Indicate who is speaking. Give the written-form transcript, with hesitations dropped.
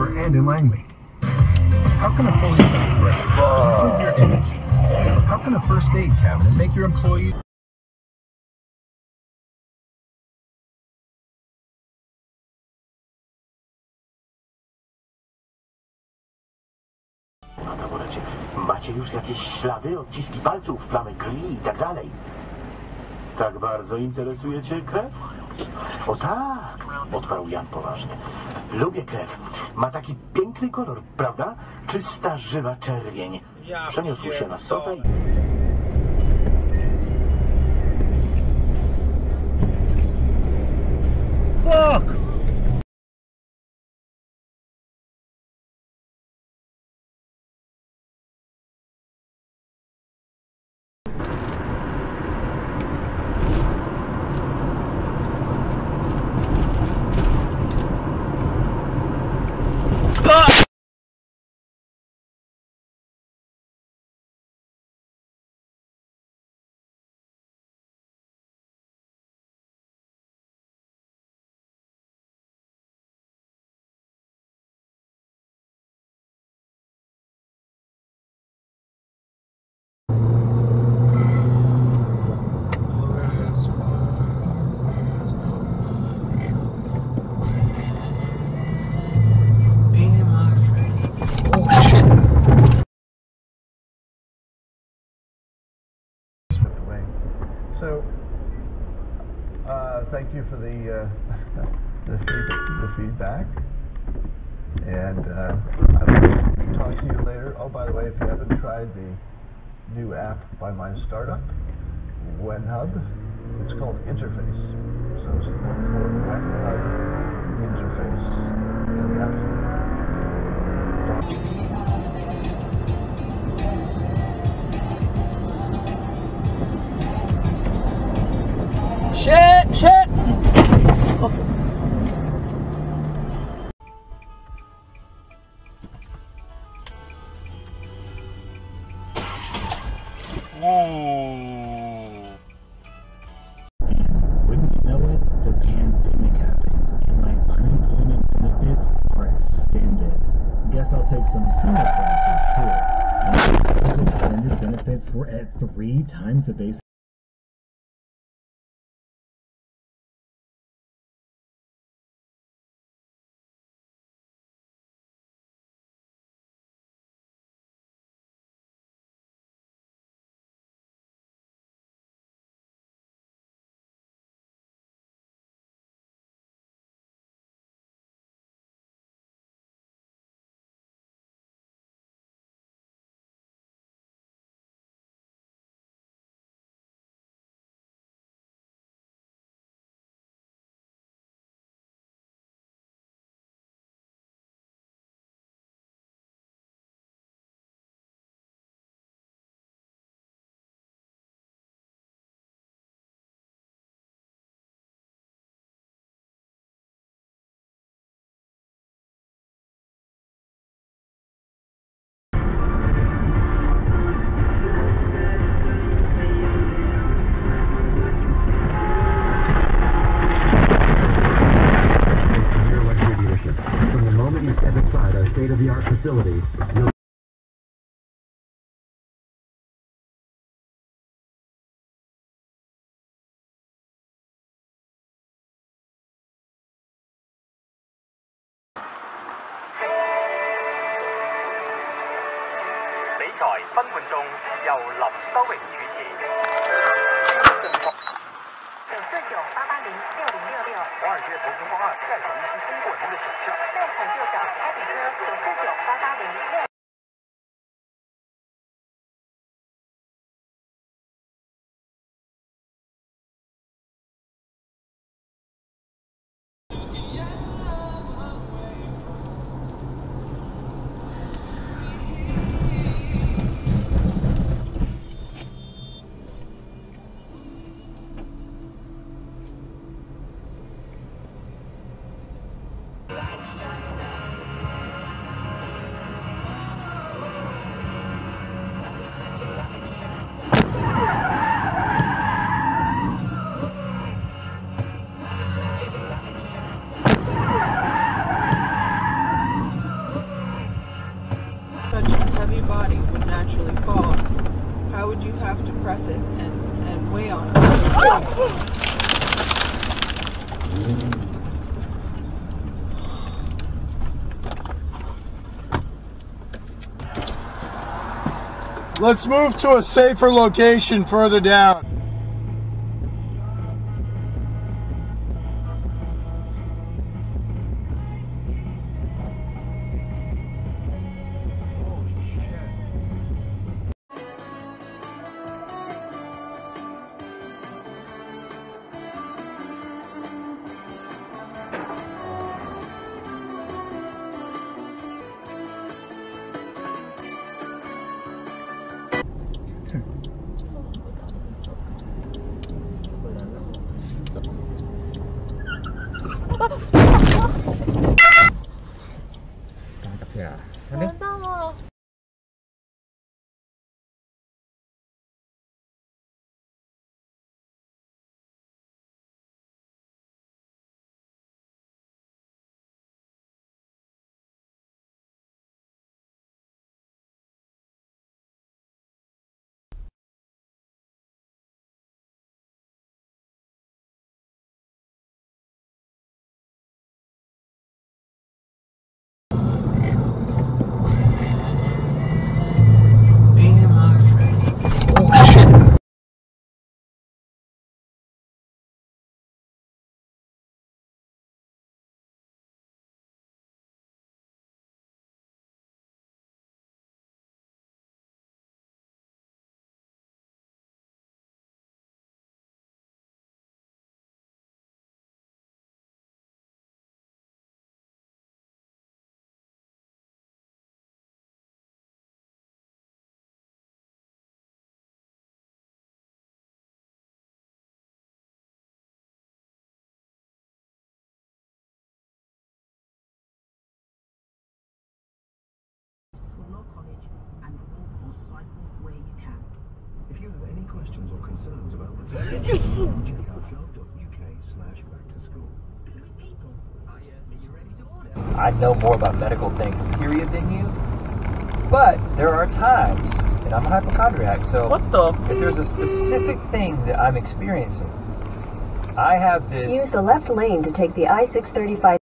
Speaker 1: Vancouver and in Langley. How can a fully equipped restaurant improve your image? How can a first aid cabinet make your employees...
Speaker 2: Na taborecie macie już jakieś ślady, odciski palców, plamy krwi i tak dalej. Tak bardzo interesuje cię krew? O tak, odparł Jan poważnie. Lubię krew. Ma taki piękny kolor, prawda? Czysta, żywa czerwień. Przeniósł się na sofę i...
Speaker 3: Fuck!
Speaker 4: So, thank you for the feedback, and I will talk to you later. Oh, by the way, if you haven't tried the new app by my startup, WenHub, it's called Interface. So it's called WenHub Interface, and the app.
Speaker 3: Shit! Shit!
Speaker 5: Wouldn't you know it, the pandemic happens and my unemployment benefits are extended. Guess I'll take some summer classes too. And those extended benefits were at 3 times the base.
Speaker 2: state-of-the-art facility.
Speaker 3: would you have to press it and weigh on it?
Speaker 6: Let's move to a safer location further down.
Speaker 1: If you have any questions or concerns about the check out gov.uk/back-to-school.
Speaker 7: I know more about medical things, period, than you. But there are times, and I'm a hypochondriac, so if there's a specific thing that I'm experiencing, I have this...
Speaker 8: Use the left lane to take the I-635.